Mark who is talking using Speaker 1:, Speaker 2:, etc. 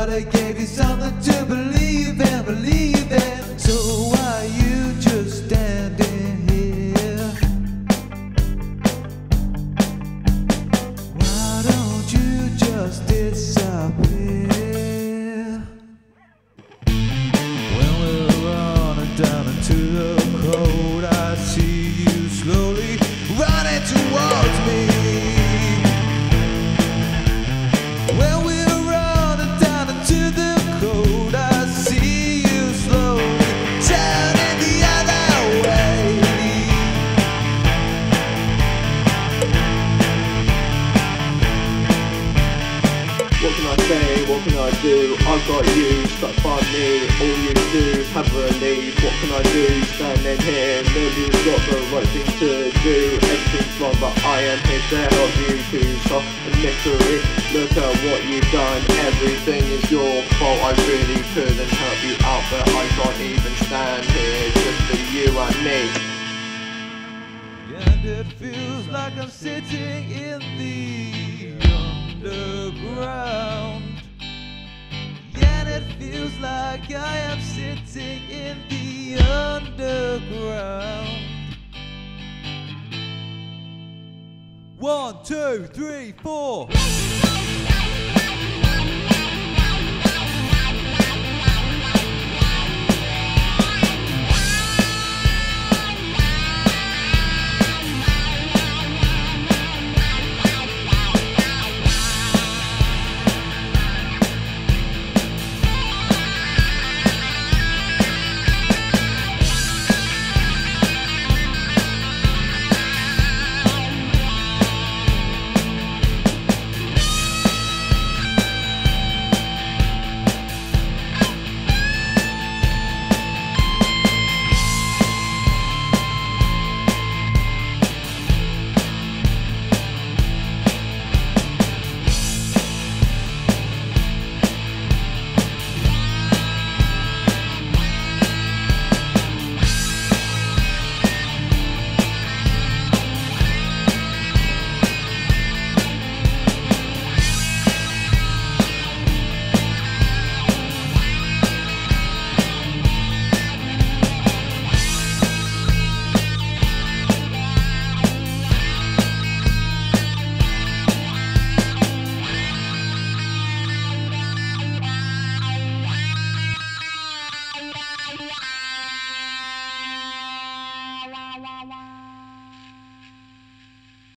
Speaker 1: I gave you something to believe in, believe in. So why you just standing here? Why don't you just disappear? When we're running down into the cold, I see you slowly running towards me. When we're running down into the cold, I see you slowly turning the other way.
Speaker 2: What can I say, what can I do? I've got you stuck by me. All you do is have a leave. What can I do? Standing here, nobody's got the right thing to do. Everything's wrong, but I am here to help you to solve the mystery. Look at what you've done, everything is your fault. I really couldn't help you out, but I can't even stand here just for you and me.
Speaker 1: And it feels like I'm sitting in the underground. And it feels like I am sitting in the underground. 1, 2, 3, 4.
Speaker 3: Wow.